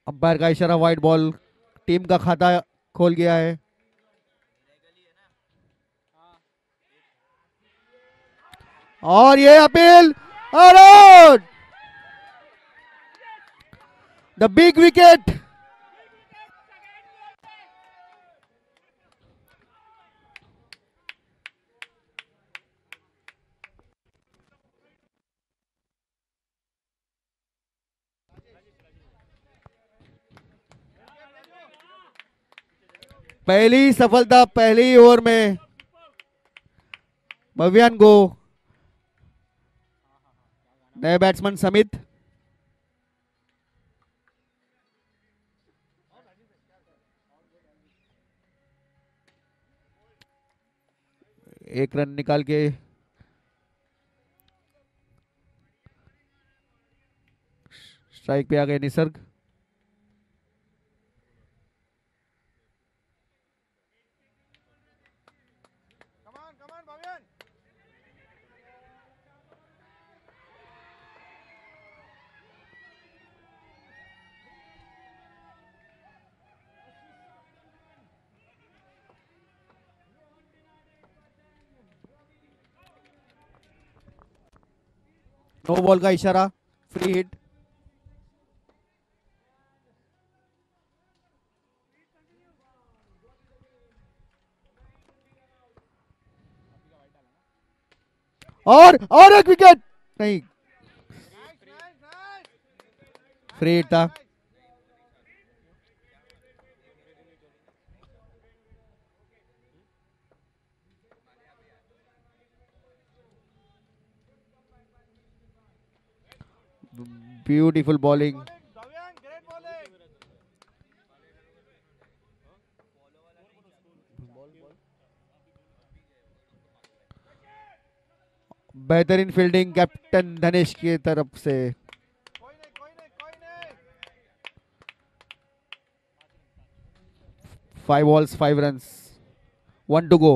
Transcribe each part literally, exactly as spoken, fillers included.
Umpire का इशारा, wide ball, team का खाता खोल गया है। और ये अपील और आउट, द बिग विकेट। पहली सफलता पहली ओवर में भव्यान को। नए बैट्समैन समित, एक रन निकाल के स्ट्राइक पे आ गए निसर्ग। नो बॉल का इशारा, फ्री हिट। और और एक विकेट नहीं, फ्री हिट था। Beautiful bowling. बेहतरीन फील्डिंग कैप्टन धनेश की तरफ से। Five balls five run, one two go.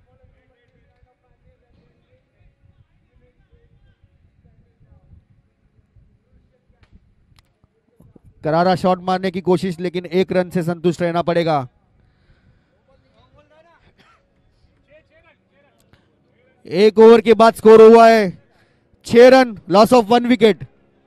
करारा शॉट मारने की कोशिश, लेकिन एक रन से संतुष्ट रहना पड़ेगा। एक ओवर के बाद स्कोर हुआ है छह run, loss of one wicket.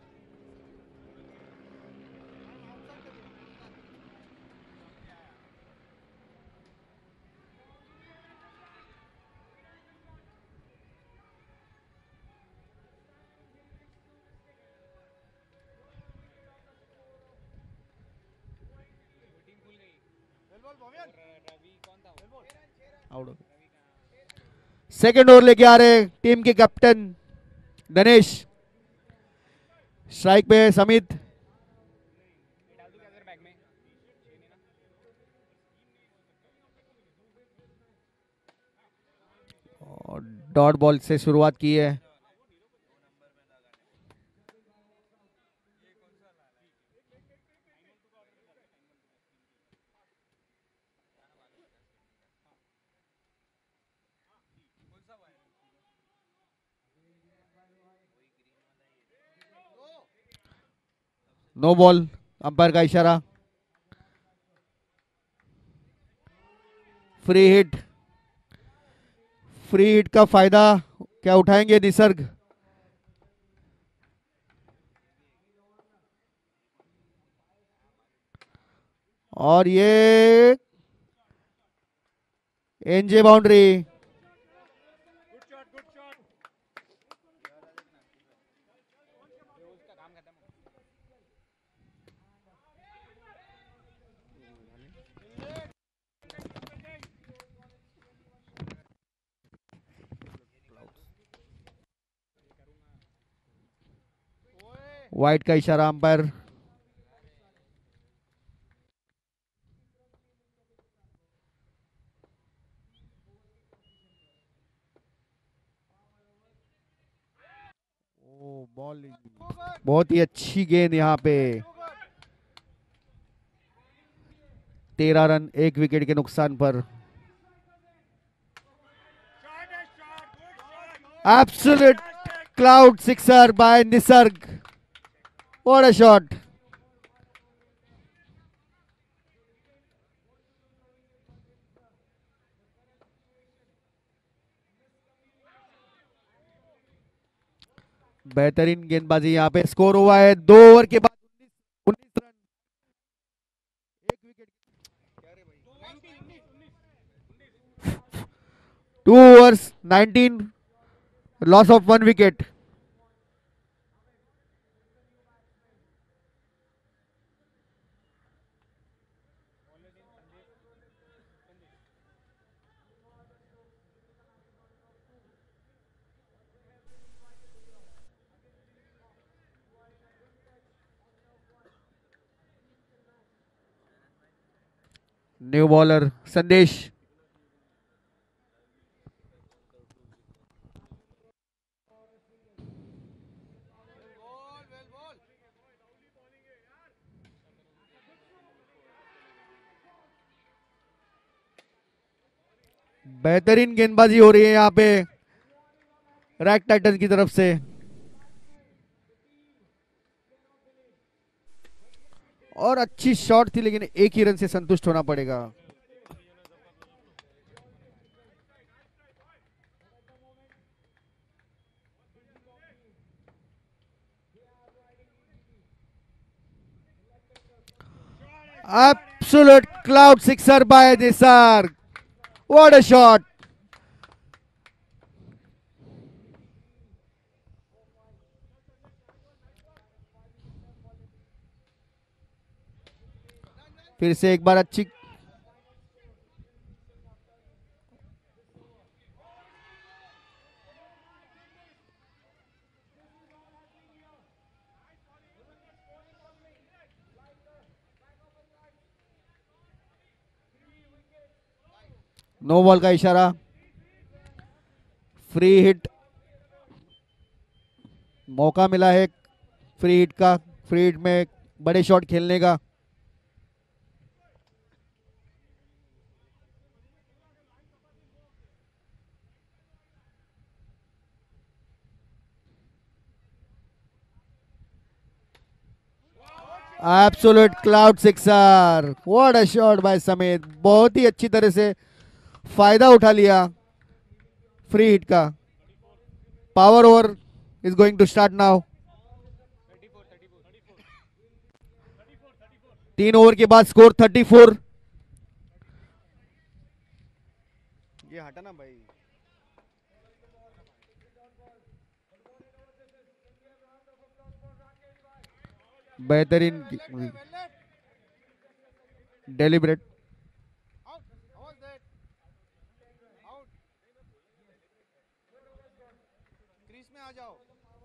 Second over लेके आ रहे टीम के कैप्टन गणेश। स्ट्राइक पे समित। डॉट बॉल से शुरुआत की है। नो बॉल, अंपायर का इशारा, फ्री हिट। फ्री हिट का फायदा क्या उठाएंगे निसर्ग? और ये एनजे बाउंड्री। वाइट का इशारा अंपायर। बॉलिंग बहुत ही अच्छी गेंद यहाँ पे। तेरह रन एक विकेट के नुकसान पर। Absolute cloud sixer by Nisarg. What a shot. बेहतरीन गेंदबाजी, यहाँ पे स्कोर हुआ है दो ओवर के बाद उन्नीस रन, एक wicket. Two overs nineteen, loss of one wicket. New bowler Sandesh. बेहतरीन गेंदबाजी हो रही है यहाँ पे रैक टाइटन की तरफ से, और अच्छी शॉट थी लेकिन एक ही रन से संतुष्ट होना पड़ेगा। Absolute cloud sixer by Nisar. What a shot! फिर से एक बार अच्छी, नो बॉल का इशारा, फ्री हिट, मौका मिला है फ्री हिट का, फ्री हिट में बड़े शॉट खेलने का। Absolute cloud sixer, what a shot by Sameer, बहुत ही अच्छी तरह से फायदा उठा लिया फ्री हिट का। Power over is going to start now. तीन ओवर के बाद स्कोर थर्टी फोर। ये हटा ना भाई। बेहतरीन डेलिब्रेट, क्रीज में आ जाओ।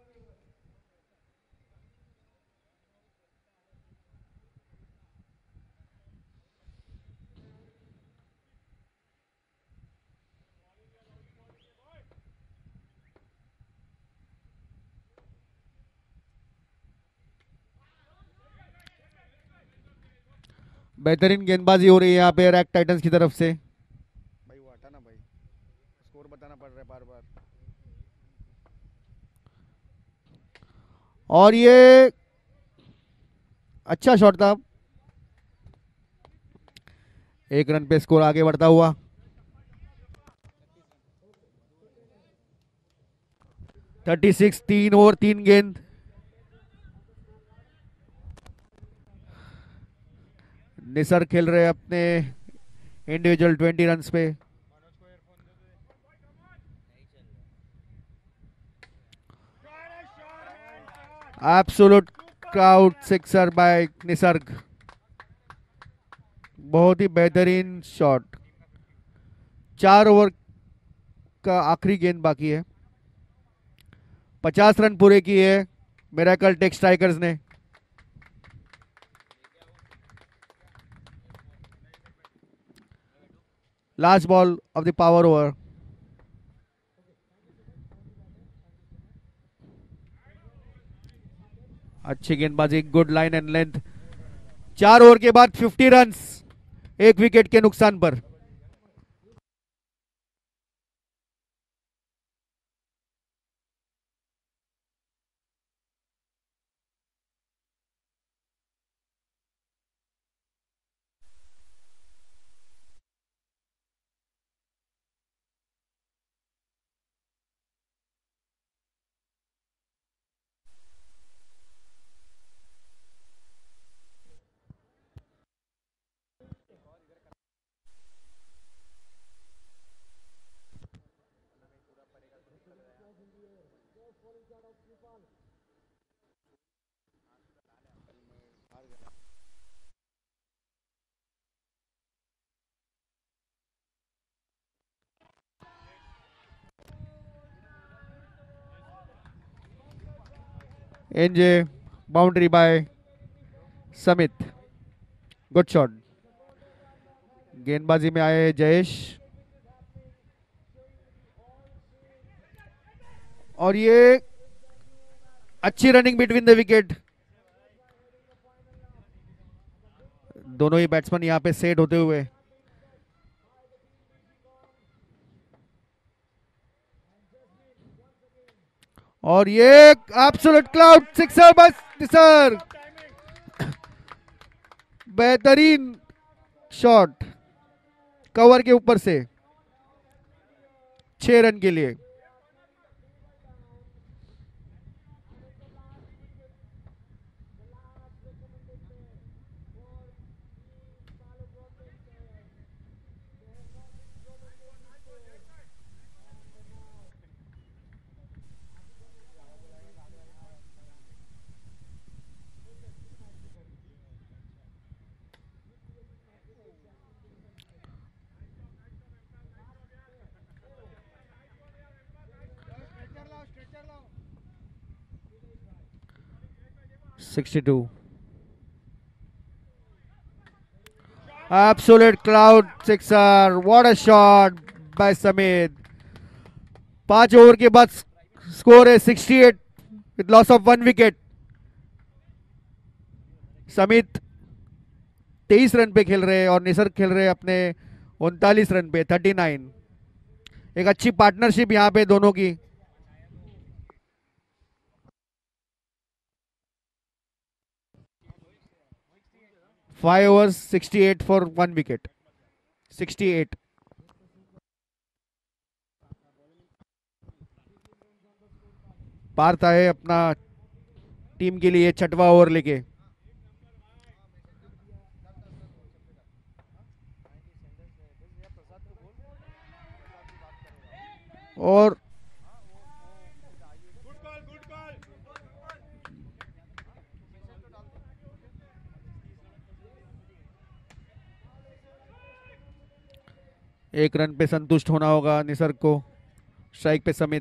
बेहतरीन गेंदबाजी हो रही है यहाँ पे रैक टाइटंस की तरफ से। भाई वो हटा ना भाई, स्कोर बताना पड़ रहा है बार बार। और ये अच्छा शॉट था, एक रन पे स्कोर आगे बढ़ता हुआ। थर्टी सिक्स, तीन ओवर तीन गेंद। निसर खेल रहे अपने इंडिविजुअल ट्वेंटी रन पे। Absolute crowd sixer by Nisarg, बहुत ही बेहतरीन शॉट। चार ओवर का आखिरी गेंद बाकी है, पचास रन पूरे किए मिरेकल टेक स्ट्राइकर्स ने। Last ball of the power over. अच्छी गेंदबाजी, गुड लाइन एंड लेंथ। चार ओवर के बाद फिफ्टी रन्स, एक विकेट के नुकसान पर। एनजे boundary by Samit, good shot. गेंदबाजी में आए जयेश, और ये अच्छी रनिंग बिटवीन द विकेट। दोनों ही बैट्समैन यहां पे सेट होते हुए, और ये एब्सोल्यूट क्लाउड सिक्सर बस सर, बेहतरीन शॉट कवर के ऊपर से, छह रन के लिए। Sixty two, absolute cloud sixer, what a shot by Samit. पांच ओवर के बाद स्कोर है sixty eight with loss of one wicket. Samit तेईस रन पे खेल रहे हैं और निसर्ग खेल रहे हैं अपने उनतालीस रन पे, थर्टी नाइन। एक अच्छी पार्टनरशिप यहां पे दोनों की। Five overs sixty eight for one wicket, sixty eight. Parth आए अपना टीम के लिए छठवां ओवर लेके, और एक रन पे संतुष्ट होना होगा निसर्ग को। स्ट्राइक पे Samit,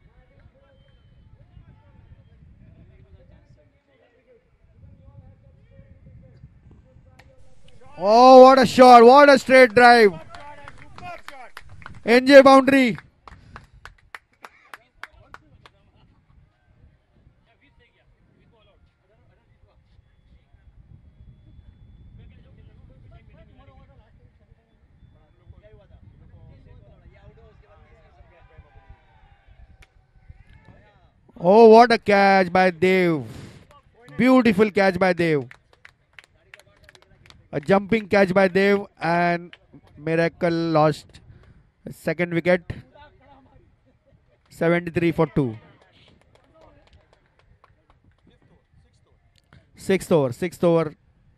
oh what a shot, what a straight drive, एनजे boundary. Oh, what a catch by Dev. Beautiful catch by Dev. A jumping catch by Dev, and Miracle lost second wicket. seventy-three for two. Sixth over, sixth over.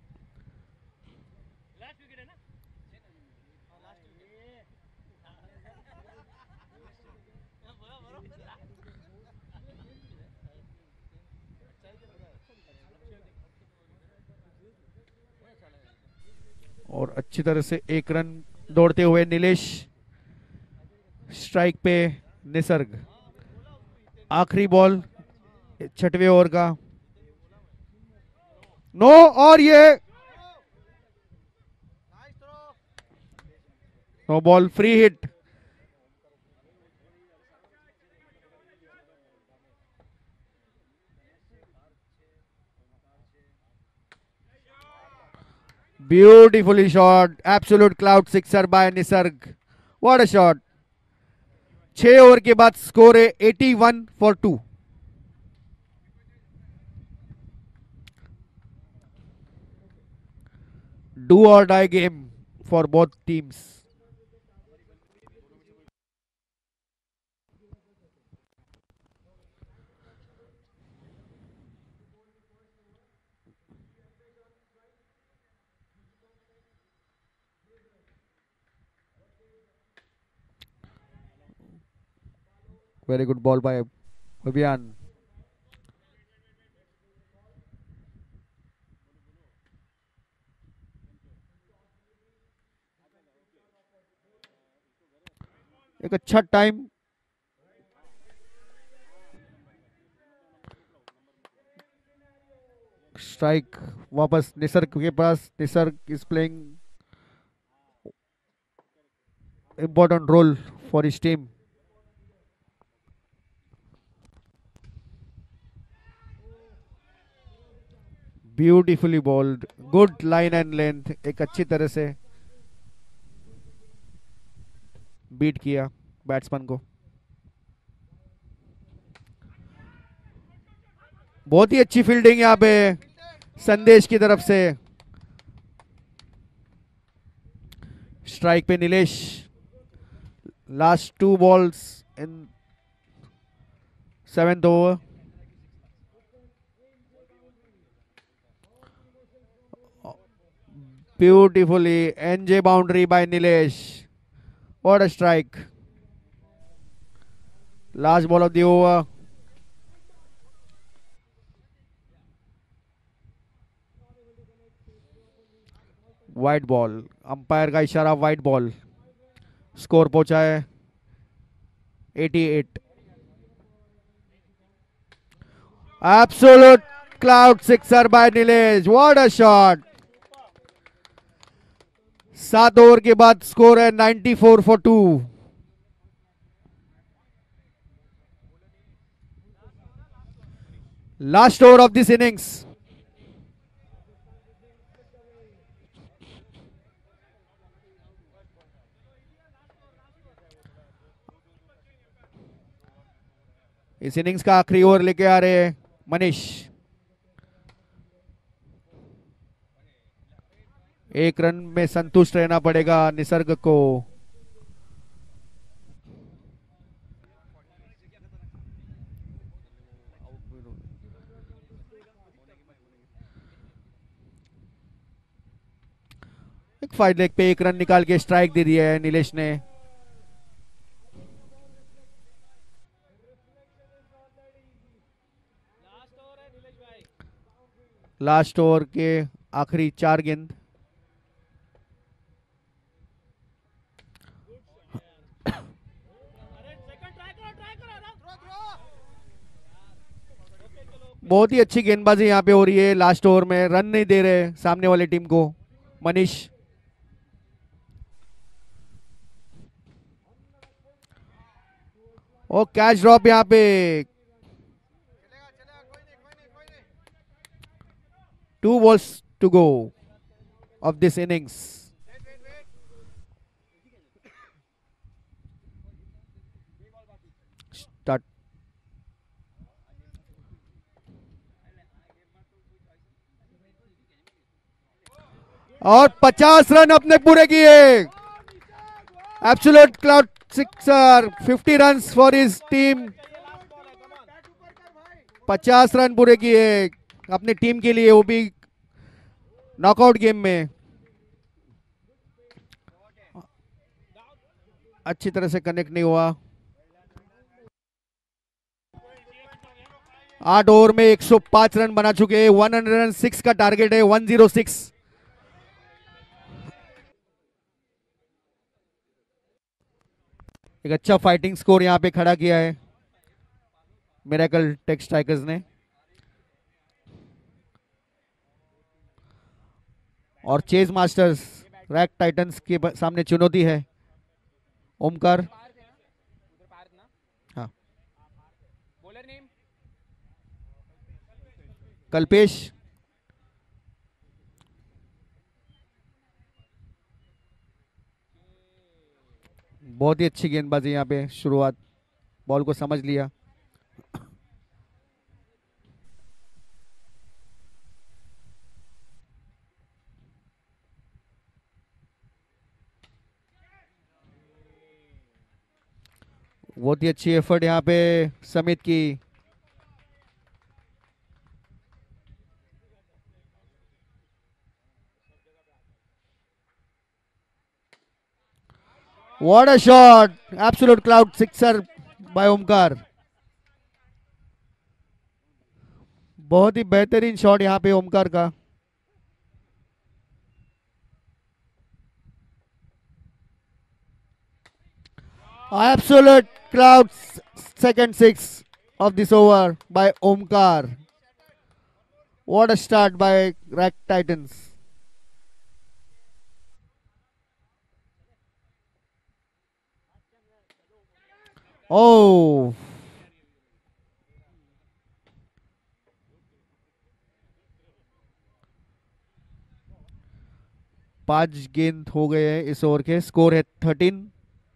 और अच्छी तरह से एक run दौड़ते हुए Nilesh. Strike पे निसर्ग। आखिरी बॉल छठवें ओवर का। नो, और ये no ball, free hit. Beautifully shot, absolute cloud sixer by Nisarg. What a shot। छह ओवर के बाद स्कोर है eighty one for two. Do or die game for both teams. Very good ball by Abhiyan. एक अच्छा time. Strike वापस निसर्ग के पास। Nisarg is playing important role for his team. Beautifully bowled, good line and length, एक अच्छी तरह से beat किया बैट्समैन को। बहुत ही अच्छी फील्डिंग यहाँ पे संदेश की तरफ से। स्ट्राइक पे Nilesh. Last two balls in seventh over. Beautifully एनजे boundary by Nilesh. What a strike. Last ball of the over. Wide ball, umpire का इशारा वाइट बॉल। स्कोर पहुंचा है अठासी। Absolute cloud sixer by Nilesh. What a shot. सात over के बाद score है चौरानवे for two. Last over of this innings. इस इनिंग्स का आखिरी ओवर लेके आ रहे हैं मनीष। एक रन में संतुष्ट रहना पड़ेगा निसर्ग को। एक फाइव लेग पे एक रन निकाल के स्ट्राइक दे दिया है नीलेश ने। लास्ट ओवर के आखिरी चार गेंद। बहुत ही अच्छी गेंदबाजी यहाँ पे हो रही है। लास्ट ओवर में रन नहीं दे रहे सामने वाली टीम को मनीष। और कैच ड्रॉप यहाँ पे। Two balls to go of this innings. Start. और पचास रन अपने पूरे किए। Absolute cloud sixer, fifty runs for his team. पचास रन पूरे किए अपनी टीम के लिए, वो भी नॉकआउट गेम में। अच्छी तरह से कनेक्ट नहीं हुआ। आठ ओवर में एक सौ पाँच रन बना चुके हैं। एक सौ छह का टारगेट है। एक सौ छह। एक अच्छा फाइटिंग स्कोर यहां पे खड़ा किया है मिरेकल टेक स्ट्राइकर्स ने। और चेज मास्टर्स रैक टाइटंस के सामने चुनौती है। ओमकार। हाँ, कल्पेश। बहुत ही अच्छी गेंदबाजी यहाँ पे। शुरुआत, बॉल को समझ लिया। बहुत ही अच्छी एफर्ट यहाँ पे समित की। What a shot! Absolute cloud sixer by Omkar. बहुत ही बेहतरीन शॉट यहाँ पे ओमकार का। Absolute Clouds second six of this over by Omkar. What a start by Rack Titans. Oh, पांच गेंद हो गए हैं इस ओवर के। स्कोर है थर्टीन।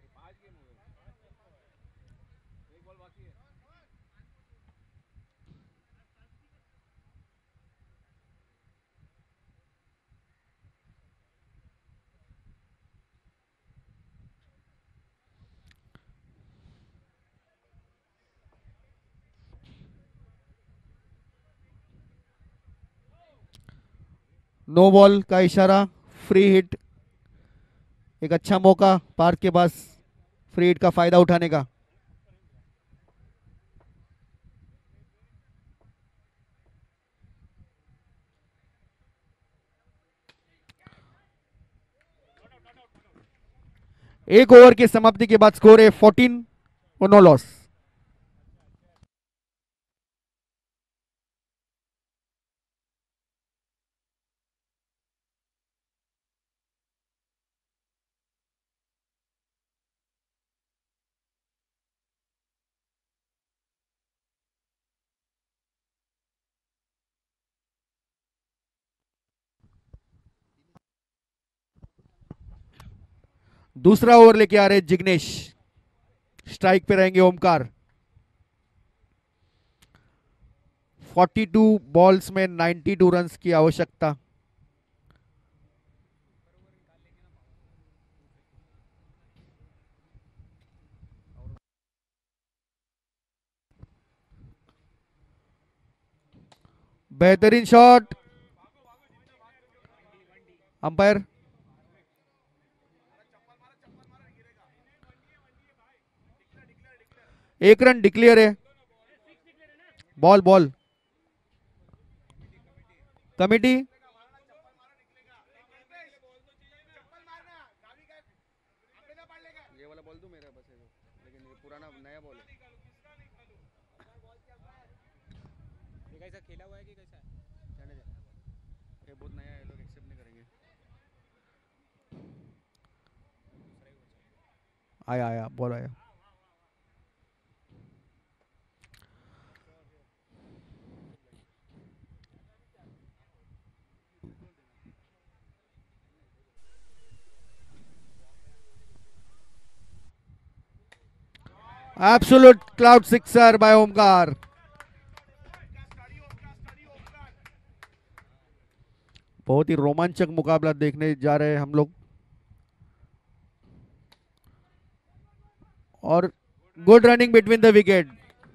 नो बॉल का इशारा। Free hit. एक अच्छा मौका पार्क के पास फ्री हिट का फायदा उठाने का। एक ओवर की समाप्ति के बाद स्कोर है फोर्टीन और नो लॉस। दूसरा ओवर लेके आ रहे जिग्नेश। स्ट्राइक पे रहेंगे ओमकार। फोर्टी टू बॉल्स में नाइंटी टू रन्स की आवश्यकता। बेहतरीन शॉट। अंपायर। एक रन डिक्लेयर है। Ball ball. कमिटी। ये वाला बॉल दूं मेरे पास है जो, लेकिन ये पुराना नया बॉल है। ये कैसा खेला हुआ है कि कैसा है? जाने दे। ये बहुत नया है, लोग एक्सेप्ट नहीं करेंगे। आया आया बॉल आया। Absolute cloud sixer by Omkar. बहुत ही रोमांचक मुकाबला देखने जा रहे हैं हम लोग। और good running between the wicket.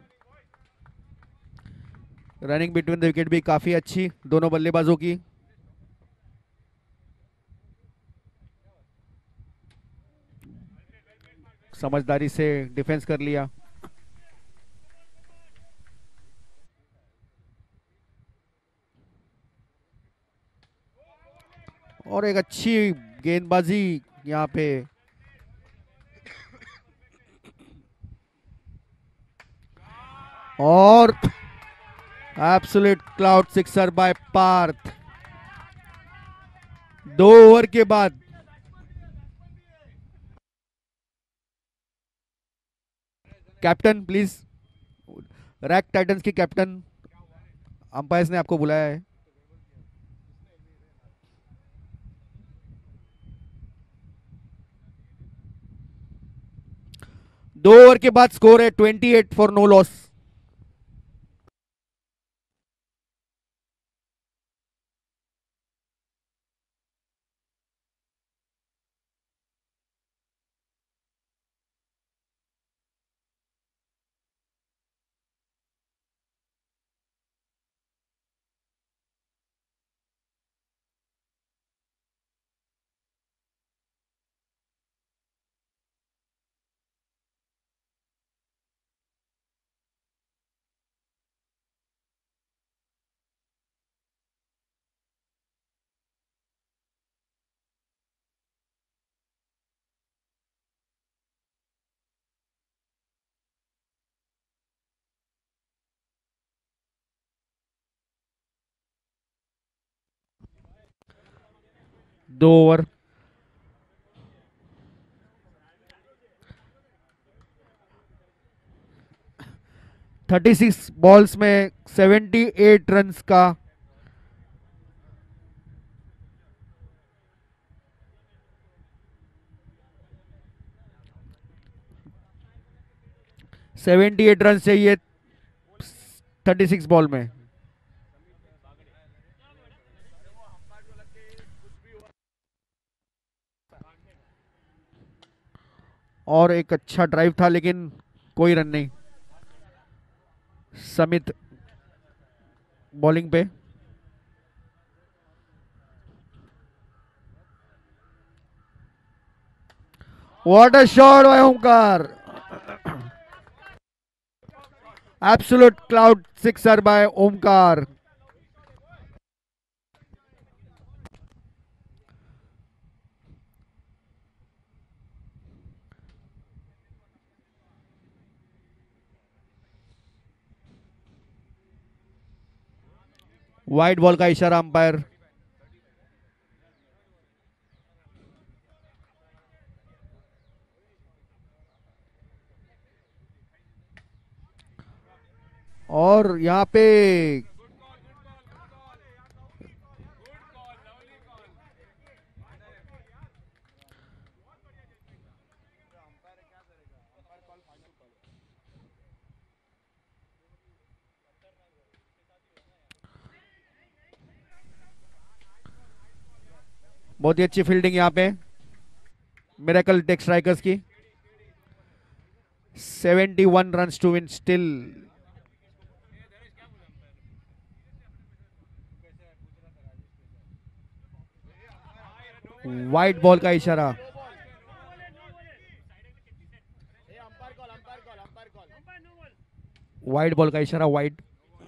Running between the wicket भी काफी अच्छी दोनों बल्लेबाजों की। समझदारी से डिफेंस कर लिया। और एक अच्छी गेंदबाजी यहाँ पे। और absolute cloud sixer by Parth. दो ओवर के बाद कैप्टन प्लीज। रैक टाइटंस की कैप्टन, अंपायर्स ने आपको बुलाया है। दो ओवर के बाद स्कोर है twenty eight for no loss. दो ओवर। थर्टी सिक्स बॉल्स में सेवेंटी एट रन्स का सेवेंटी एट रन चाहिए थर्टी सिक्स बॉल में। और एक अच्छा ड्राइव था लेकिन कोई रन नहीं। समित बॉलिंग पे। What a shot by Omkar. Absolute cloud sixer by Omkar. Wide ball का इशारा अंपायर। और यहां पे बहुत ही अच्छी फील्डिंग यहां पे मिरेकल टेक स्ट्राइकर्स की। Seventy one runs to win still. Wide ball का इशारा। वाइड बॉल का इशारा वाइड।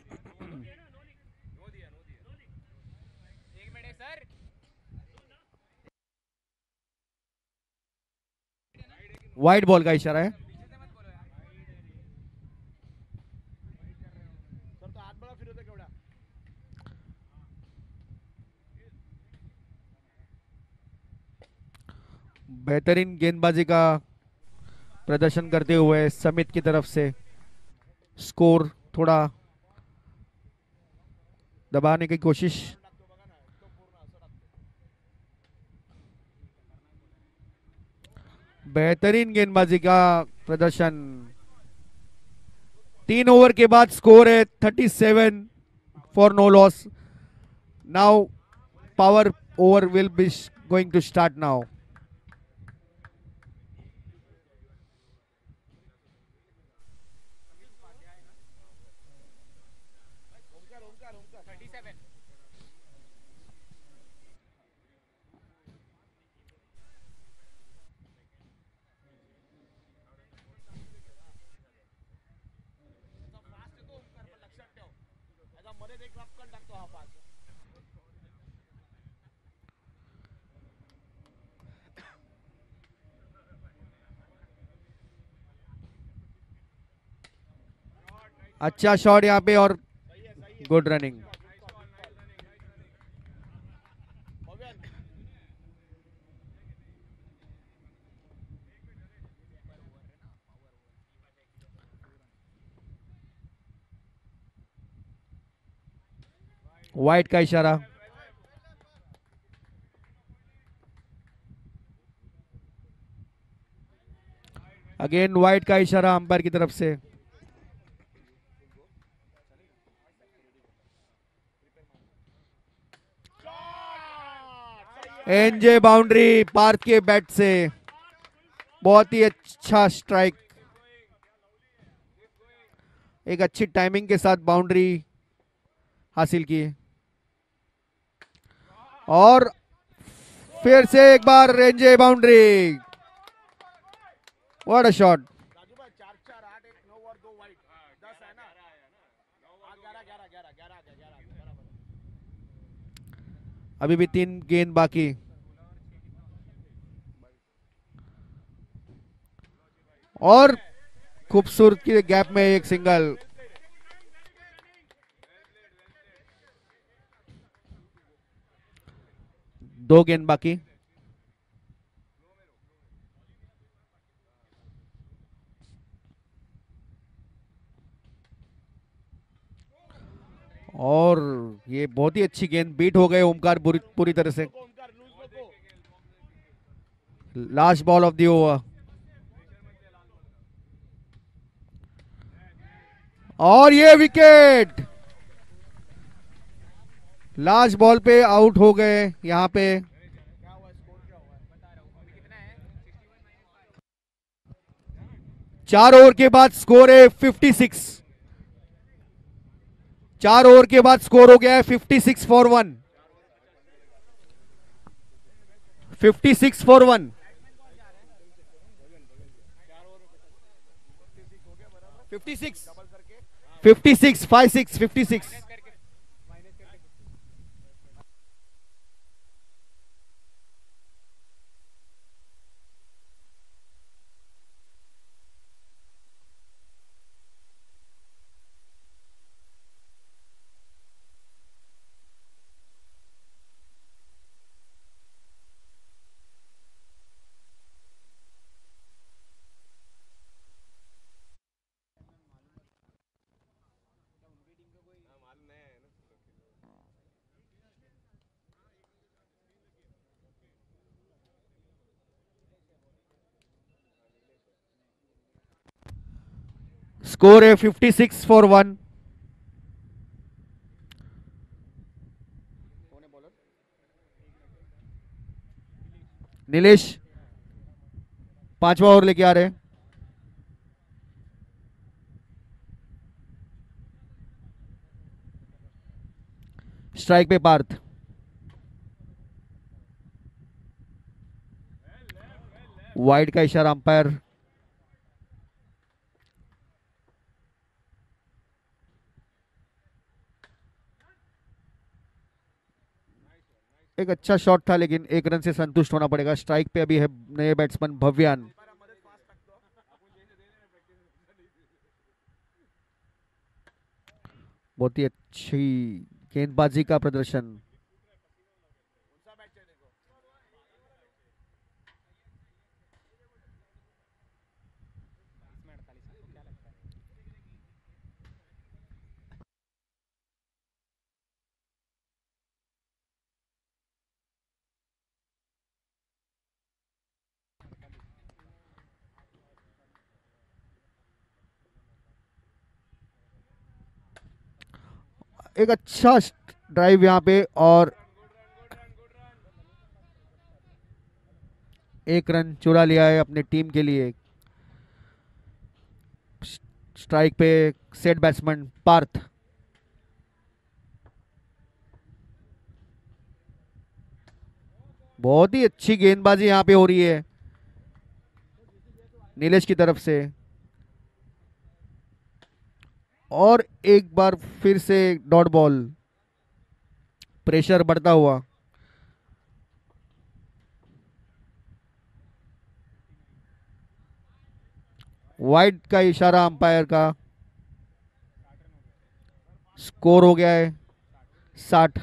वाइड बॉल का इशारा है। बेहतरीन गेंदबाजी का प्रदर्शन करते हुए समित की तरफ से स्कोर थोड़ा दबाने की कोशिश। बेहतरीन गेंदबाजी का प्रदर्शन। तीन ओवर के बाद स्कोर है thirty seven for no loss. Now power over will be going to start now. अच्छा शॉट यहाँ पे और गुड रनिंग। वाइड का इशारा। अगेन वाइड का इशारा अंपायर की तरफ से। एनजे बाउंड्री पार्थ के बैट से। बहुत ही अच्छा स्ट्राइक। एक अच्छी टाइमिंग के साथ बाउंड्री हासिल की। और फिर से एक बार एनजे बाउंड्री। What a shot. अभी भी तीन गेंद बाकी। और खूबसूरत की गैप में एक सिंगल। दो गेंद बाकी। और ये बहुत ही अच्छी गेंद, बीट हो गए ओमकार पूरी पूरी तरह से। Last ball of the over और ये विकेट। लास्ट बॉल पे आउट हो गए यहां पे। चार ओवर के बाद स्कोर है फिफ्टी सिक्स। चार ओवर के बाद स्कोर हो गया है fifty six for one. Fifty six for one. Fifty six fifty six five six fifty six. Score है fifty six for one. Nilesh पांचवा ओवर लेके आ रहे हैं। स्ट्राइक पे पार्थ। वाइड का इशारा अंपायर। एक अच्छा शॉट था लेकिन एक रन से संतुष्ट होना पड़ेगा। स्ट्राइक पे अभी है नए बैट्समैन भव्यान। बहुत ही अच्छी गेंदबाजी का प्रदर्शन। एक अच्छा ड्राइव यहां पे और एक रन चुरा लिया है अपने टीम के लिए। स्ट्राइक पे सेट बैट्समैन पार्थ। बहुत ही अच्छी गेंदबाजी यहां पे हो रही है नीलेश की तरफ से। और एक बार फिर से डॉट बॉल। प्रेशर बढ़ता हुआ। वाइड का इशारा अंपायर का। स्कोर हो गया है साठ।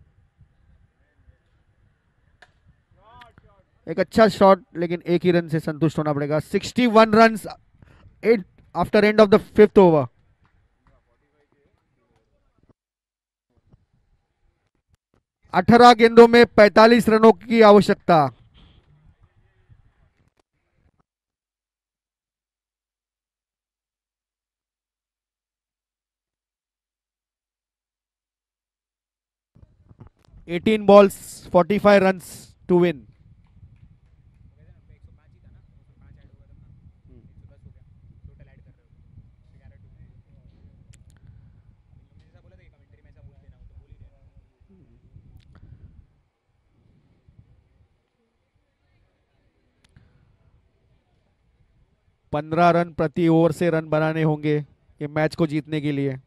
एक अच्छा शॉट लेकिन एक ही रन से संतुष्ट होना पड़ेगा। Sixty one run at after end of the fifth over. अठारह गेंदों में पैंतालीस रनों की आवश्यकता। Eighteen balls forty five runs to win. पंद्रह रन प्रति ओवर से रन बनाने होंगे ये मैच को जीतने के लिए।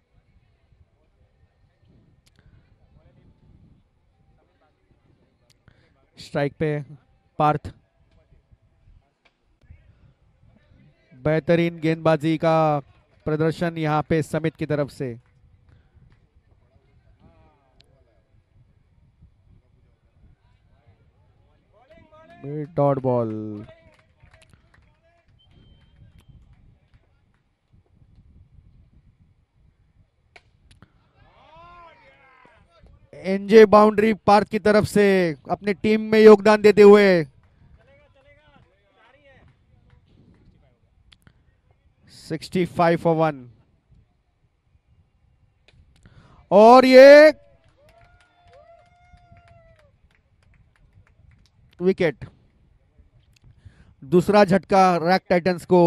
स्ट्राइक पे पार्थ। बेहतरीन गेंदबाजी का प्रदर्शन यहां पे समित की तरफ से। Dot ball. एनजे बाउंड्री पार्क की तरफ से अपनी टीम में योगदान देते हुए सिक्सटी फाइव फॉर वन। और ये विकेट, दूसरा झटका रैक टाइटंस को।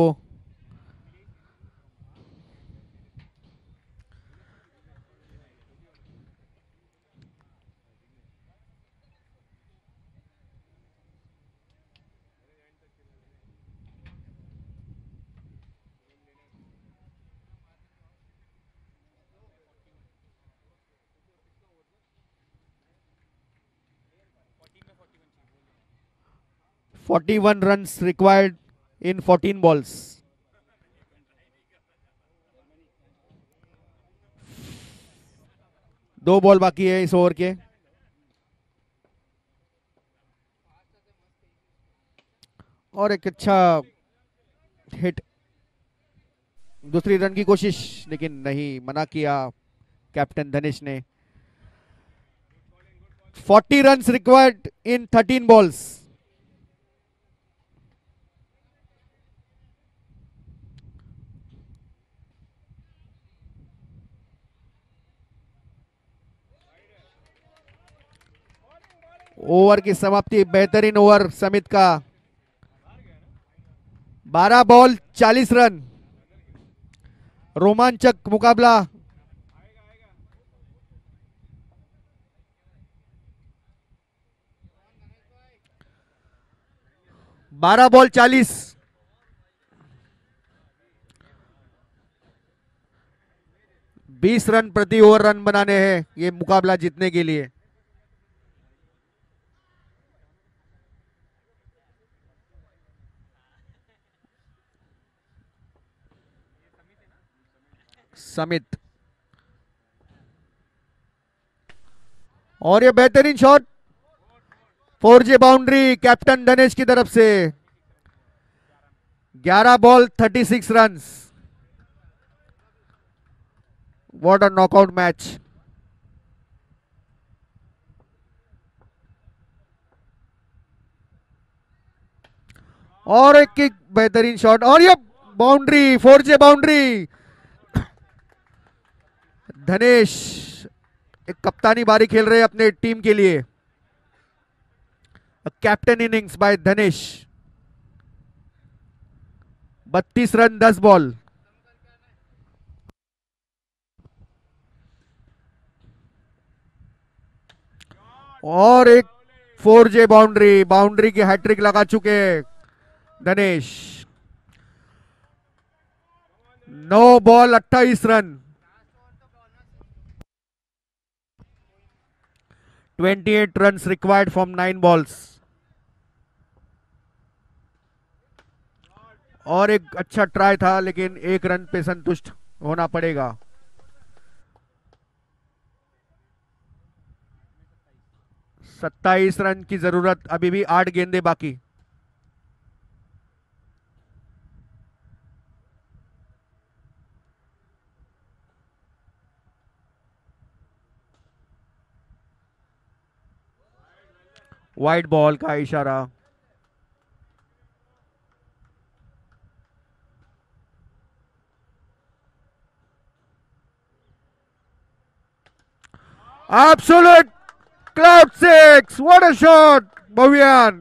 Forty one runs required in fourteen balls. दो बॉल बाकी है इस ओवर के। और एक अच्छा हिट, दूसरी रन की कोशिश, लेकिन नहीं, मना किया कैप्टन धनेश ने। Forty runs required in thirteen balls. Over की समाप्ति, बेहतरीन ओवर समित का। बारह बॉल चालीस रन, रोमांचक मुकाबला। बारह बॉल चालीस, बीस रन प्रति ओवर रन बनाने हैं ये मुकाबला जीतने के लिए। समित, और ये बेहतरीन शॉट, फोर जे बाउंड्री कैप्टन धनेश की तरफ से। ग्यारह ball thirty six run. What a knockout match. और एक किक, बेहतरीन शॉट, और ये बाउंड्री, फोर जे बाउंड्री। धनेश एक कप्तानी बारी खेल रहे हैं अपने टीम के लिए। Captain innings by Dhanesh. बत्तीस रन दस बॉल। और एक फोर जे बाउंड्री, बाउंड्री की हैट्रिक लगा चुके धनेश। नौ बॉल अट्ठाईस रन, अट्ठाईस runs required from nine balls. और एक अच्छा ट्राई था, लेकिन एक रन पे संतुष्ट होना पड़ेगा। सत्ताईस रन की जरूरत, अभी भी आठ गेंदे बाकी। वाइड बॉल का इशारा। Absolute cloud six. What a shot, Bhavian.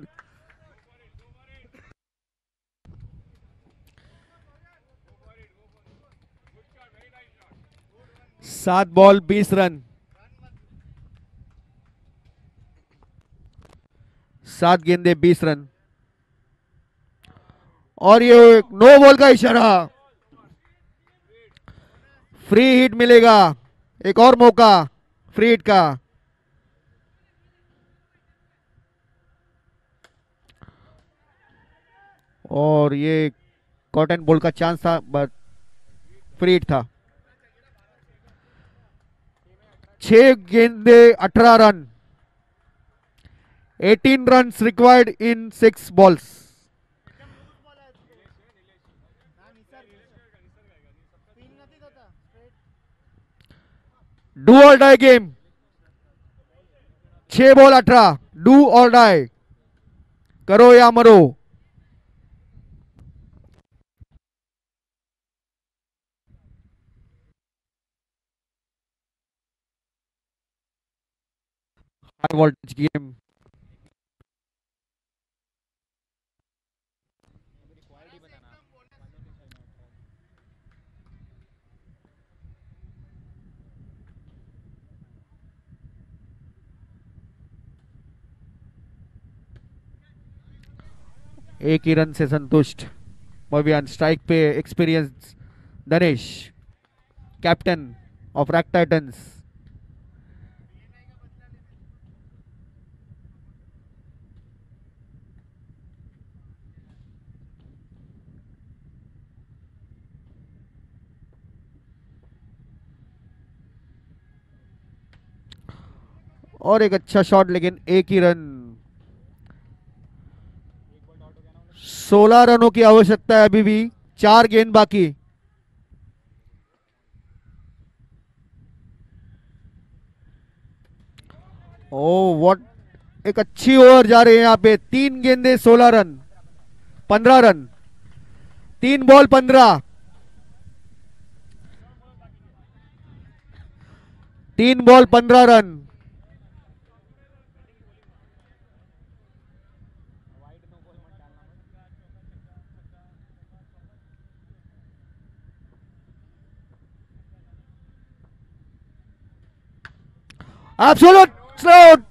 सात बॉल बीस रन, सात गेंदे बीस रन। और ये नो बॉल का इशारा। फ्री हिट मिलेगा, एक और मौका फ्री हिट का। और ये कॉटन बॉल का चांस था, बट फ्री हिट था। छह गेंदे अठारह run, eighteen runs required in six balls. Do or die game. छह बॉल अठारह. Do or die. करो या मरो. High voltage game. एक ही रन से संतुष्ट मवियान. स्ट्राइक पे experience Dhanesh, captain of rack titans. और एक अच्छा शॉट, लेकिन एक ही रन. सोलह रनों की आवश्यकता है अभी भी. चार गेंद बाकी. ओ व्हाट, एक अच्छी ओवर जा रही है यहाँ पे. तीन गेंदे सोलह रन, पंद्रह रन. तीन बॉल पंद्रह. तीन बॉल पंद्रह run. Absolute cloud.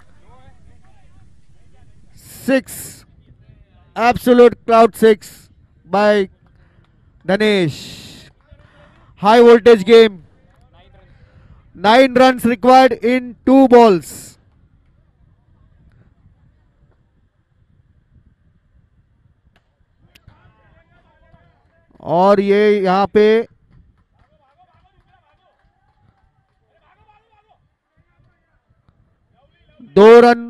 Six. Absolute cloud six by Danesh. High voltage game. Nine runs required in two balls. और ये यहाँ पे दो रन.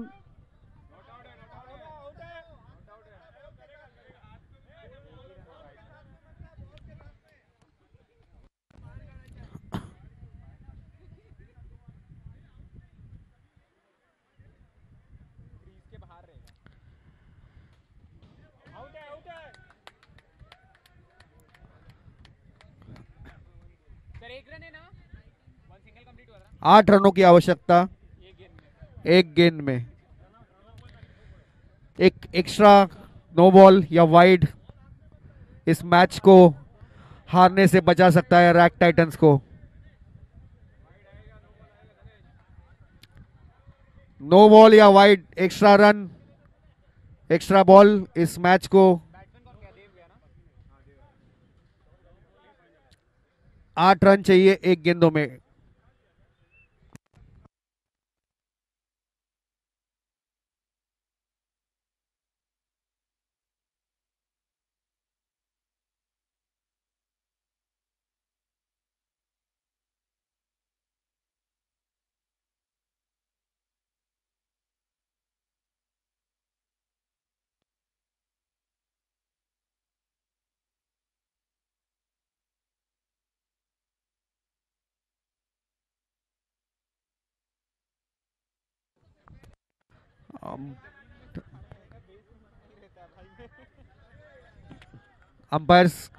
आठ रनों की आवश्यकता एक गेंद में. एक एक्स्ट्रा नो बॉल या वाइड इस मैच को हारने से बचा सकता है रैक टाइटंस को. नो बॉल या wide, extra run, extra ball इस मैच को आठ रन चाहिए एक गेंदों में. Umpires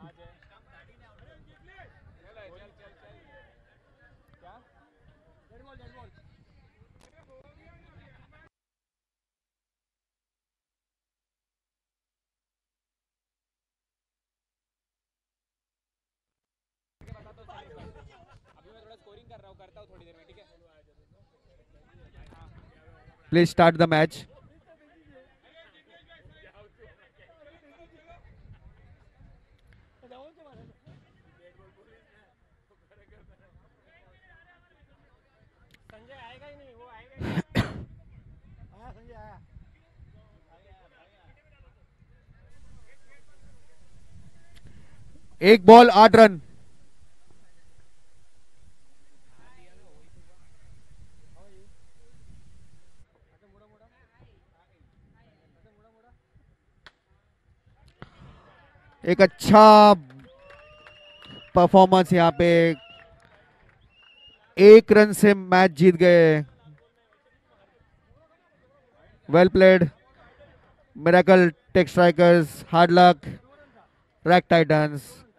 please start the match. एक बॉल आठ रन. एक अच्छा परफॉर्मेंस यहाँ पे, एक रन से मैच जीत गए। Well played miracle tech strikers, hard luck rack Titans.